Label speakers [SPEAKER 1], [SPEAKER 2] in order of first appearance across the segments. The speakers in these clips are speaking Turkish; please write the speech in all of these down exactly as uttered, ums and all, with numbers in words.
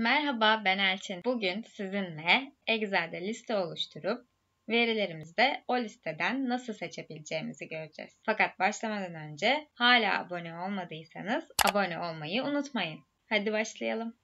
[SPEAKER 1] Merhaba, ben Elçin. Bugün sizinle Excel'de liste oluşturup verilerimizi de o listeden nasıl seçebileceğimizi göreceğiz. Fakat başlamadan önce hala abone olmadıysanız abone olmayı unutmayın. Hadi başlayalım.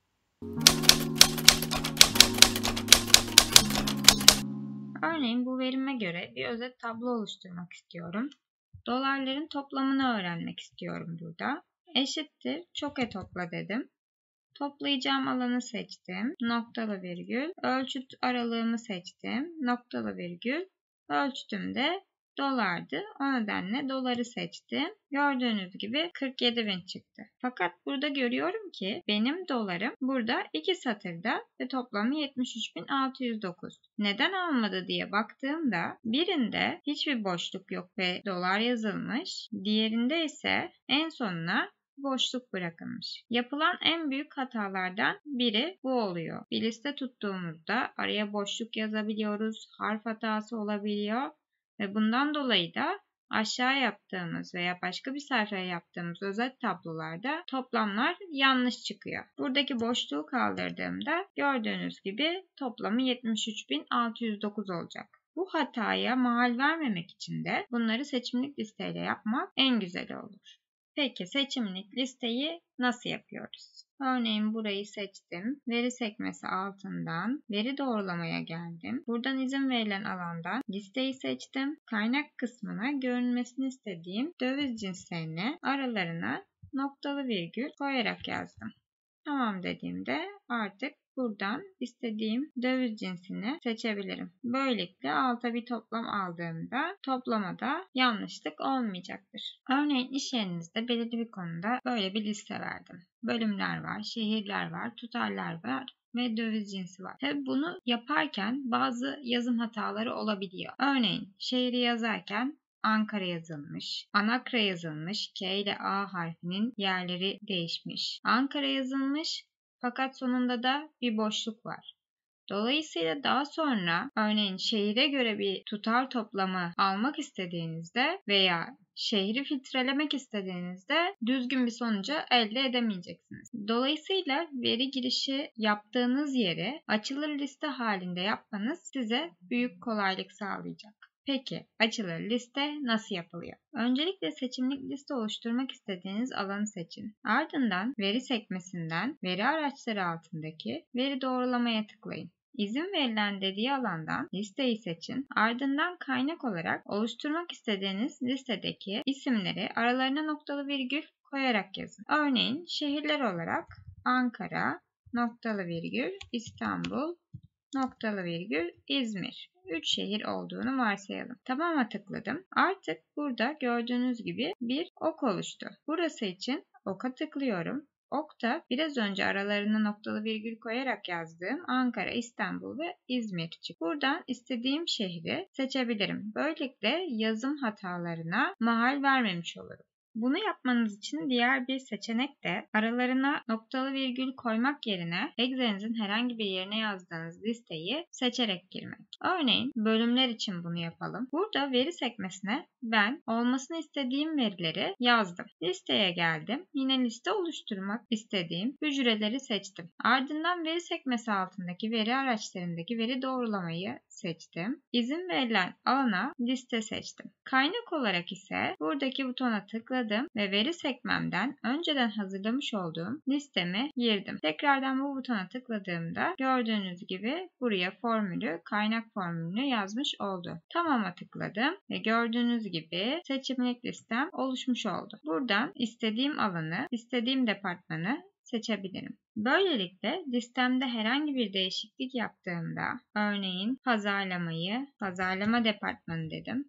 [SPEAKER 1] Örneğin bu verime göre bir özet tablo oluşturmak istiyorum. Dolarların toplamını öğrenmek istiyorum burada. Eşittir çoke topla dedim. Toplayacağım alanı seçtim. Noktalı virgül. Ölçüt aralığımı seçtim. Noktalı virgül. Ölçütüm de dolardı. O nedenle doları seçtim. Gördüğünüz gibi kırk yedi bin çıktı. Fakat burada görüyorum ki benim dolarım burada iki satırda ve toplamı yetmiş üç bin altı yüz dokuz. Neden almadı diye baktığımda birinde hiçbir boşluk yok ve dolar yazılmış. Diğerinde ise en sonuna boşluk bırakılmış. Yapılan en büyük hatalardan biri bu oluyor. Bir liste tuttuğumuzda araya boşluk yazabiliyoruz, harf hatası olabiliyor ve bundan dolayı da aşağı yaptığımız veya başka bir sayfaya yaptığımız özet tablolarda toplamlar yanlış çıkıyor. Buradaki boşluğu kaldırdığımda gördüğünüz gibi toplamı yetmiş üç bin altı yüz dokuz olacak. Bu hataya mahal vermemek için de bunları seçimlik listeyle yapmak en güzeli olur. Peki seçimlik listeyi nasıl yapıyoruz? Örneğin burayı seçtim. Veri sekmesi altından veri doğrulamaya geldim. Buradan izin verilen alandan listeyi seçtim. Kaynak kısmına görünmesini istediğim döviz cinslerini aralarına noktalı virgül koyarak yazdım. Tamam dediğimde artık buradan istediğim döviz cinsini seçebilirim. Böylelikle alta bir toplam aldığımda toplamada yanlışlık olmayacaktır. Örneğin iş yerinizde belirli bir konuda böyle bir liste verdim. Bölümler var, şehirler var, tutarlar var ve döviz cinsi var. Tabii bunu yaparken bazı yazım hataları olabiliyor. Örneğin şehri yazarken Ankara yazılmış, Anakra yazılmış, K ile A harfinin yerleri değişmiş. Ankara yazılmış fakat sonunda da bir boşluk var. Dolayısıyla daha sonra örneğin şehire göre bir tutar toplamı almak istediğinizde veya şehri filtrelemek istediğinizde düzgün bir sonucu elde edemeyeceksiniz. Dolayısıyla veri girişi yaptığınız yeri açılır liste halinde yapmanız size büyük kolaylık sağlayacak. Peki açılır liste nasıl yapılıyor? Öncelikle seçimlik liste oluşturmak istediğiniz alanı seçin. Ardından veri sekmesinden veri araçları altındaki veri doğrulamaya tıklayın. İzin verilen dediği alandan listeyi seçin. Ardından kaynak olarak oluşturmak istediğiniz listedeki isimleri aralarına noktalı virgül koyarak yazın. Örneğin şehirler olarak Ankara, noktalı virgül, İstanbul, noktalı virgül, İzmir. üç şehir olduğunu varsayalım. Tamam'a tıkladım. Artık burada gördüğünüz gibi bir ok oluştu. Burası için oka tıklıyorum. Okta biraz önce aralarına noktalı virgül koyarak yazdığım Ankara, İstanbul ve İzmir çıktı. Buradan istediğim şehri seçebilirim. Böylelikle yazım hatalarına mahal vermemiş olurum. Bunu yapmanız için diğer bir seçenek de aralarına noktalı virgül koymak yerine Excel'inizin herhangi bir yerine yazdığınız listeyi seçerek girmek. Örneğin bölümler için bunu yapalım. Burada veri sekmesine ben olmasını istediğim verileri yazdım. Listeye geldim. Yine liste oluşturmak istediğim hücreleri seçtim. Ardından veri sekmesi altındaki veri araçlarındaki veri doğrulamayı seçtim. İzin verilen alana liste seçtim. Kaynak olarak ise buradaki butona tıkladım ve veri sekmemden önceden hazırlamış olduğum listemi girdim. Tekrardan bu butona tıkladığımda gördüğünüz gibi buraya formülü, kaynak formülünü yazmış oldu. Tamam'a tıkladım ve gördüğünüz gibi seçimlik listem oluşmuş oldu. Buradan istediğim alanı, istediğim departmanı seçebilirim. Böylelikle listemde herhangi bir değişiklik yaptığımda, örneğin pazarlamayı, pazarlama departmanı dedim.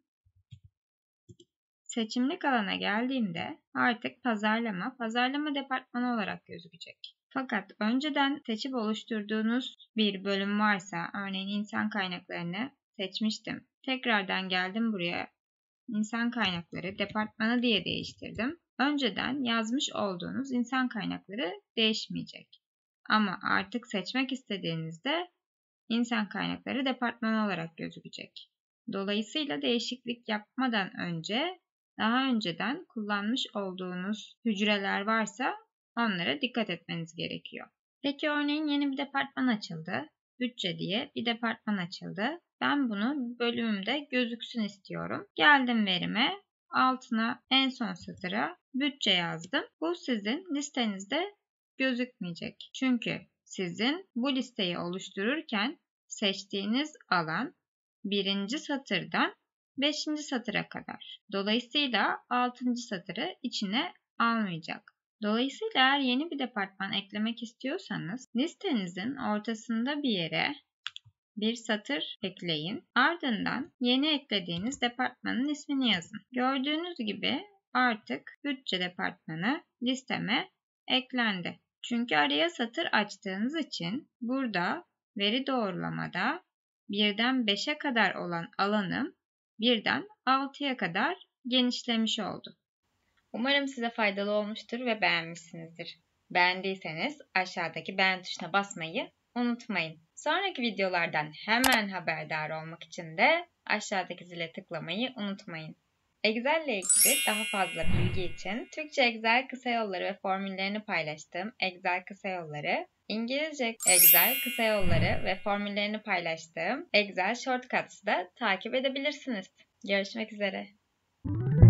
[SPEAKER 1] Seçimlik alana geldiğimde artık pazarlama, pazarlama departmanı olarak gözükecek. Fakat önceden seçip oluşturduğunuz bir bölüm varsa, örneğin insan kaynaklarını seçmiştim. Tekrardan geldim buraya, insan kaynakları departmanı diye değiştirdim. Önceden yazmış olduğunuz insan kaynakları değişmeyecek. Ama artık seçmek istediğinizde insan kaynakları departmanı olarak gözükecek. Dolayısıyla değişiklik yapmadan önce daha önceden kullanmış olduğunuz hücreler varsa onlara dikkat etmeniz gerekiyor. Peki örneğin yeni bir departman açıldı. Bütçe diye bir departman açıldı. Ben bunu bölümümde gözüksün istiyorum. Geldim verime. Altına en son satıra bütçe yazdım. Bu sizin listenizde gözükmeyecek. Çünkü sizin bu listeyi oluştururken seçtiğiniz alan birinci satırdan beşinci satıra kadar. Dolayısıyla altıncı satırı içine almayacak. Dolayısıyla eğer yeni bir departman eklemek istiyorsanız listenizin ortasında bir yere bir satır ekleyin. Ardından yeni eklediğiniz departmanın ismini yazın. Gördüğünüz gibi artık bütçe departmanı listeme eklendi. Çünkü araya satır açtığınız için burada veri doğrulamada birden beşe kadar olan alanım birden altıya kadar genişlemiş oldu. Umarım size faydalı olmuştur ve beğenmişsinizdir. Beğendiyseniz aşağıdaki beğen tuşuna basmayı unutmayın. Sonraki videolardan hemen haberdar olmak için de aşağıdaki zile tıklamayı unutmayın. Excel ile ilgili daha fazla bilgi için Türkçe Excel kısa yolları ve formüllerini paylaştığım Excel kısa yolları, İngilizce Excel kısa yolları ve formüllerini paylaştığım Excel Shortcuts'ı da takip edebilirsiniz. Görüşmek üzere.